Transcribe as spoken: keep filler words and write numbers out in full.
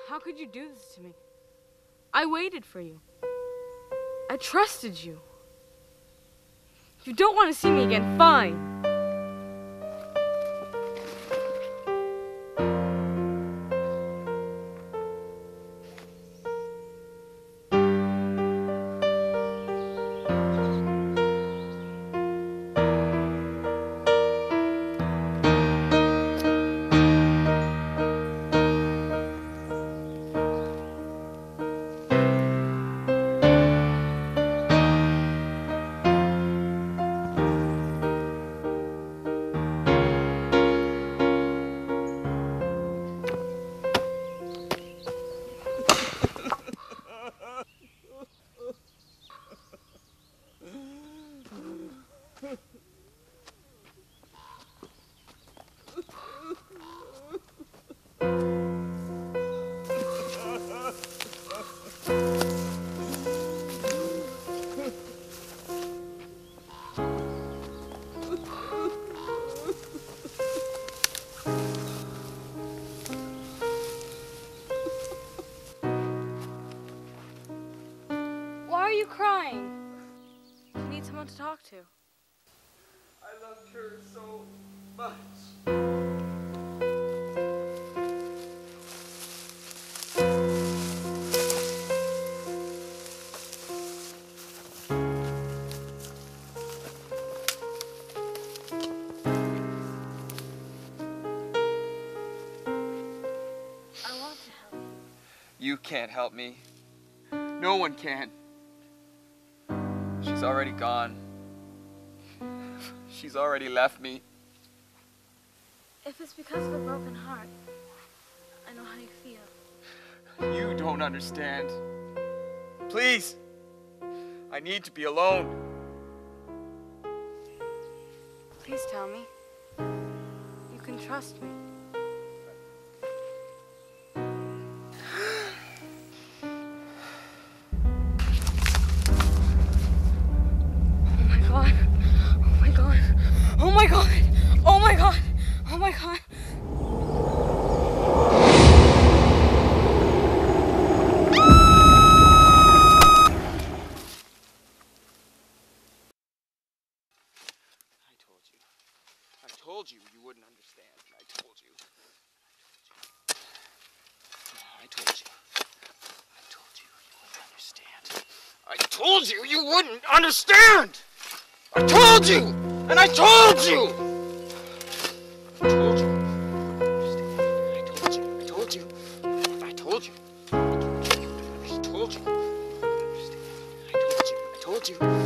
How could you do this to me? I waited for you. I trusted you. If you don't want to see me again, fine. Why are you crying? You need someone to talk to. I loved her so much. I want to help you. You can't help me. No one can. She's already gone. She's already left me. If it's because of a broken heart, I know how you feel. You don't understand. Please. I need to be alone. Please tell me. You can trust me. Oh my god! Oh my god! Oh my god! I told you. I told you you wouldn't understand. I told you. I told you. I told you you wouldn't understand. I told you you wouldn't understand! I told you! And I told you! I told you. I told you. I told you. I told you. I told you. I told you. I told you. I told you.